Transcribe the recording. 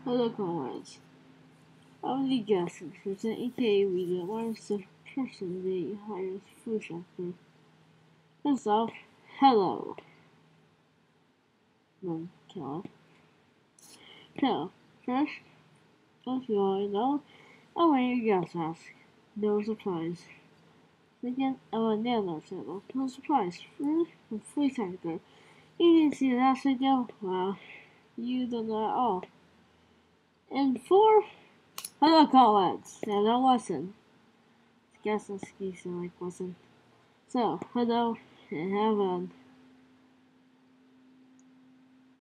Hello, comrades. I'm the guest assistant, aka Rita. I'm the person they hires food shopper. First off, hello. Keller. So, first, as you all know, I'm wearing a gas mask. No surprise. Second, I'm a nano channel. No surprise. Third, I'm free sector. You didn't see the last video? Well, you don't know at all. And four, hello, comrades. And no lesson. Guess that's excuse like wasn't. So, hello and have fun.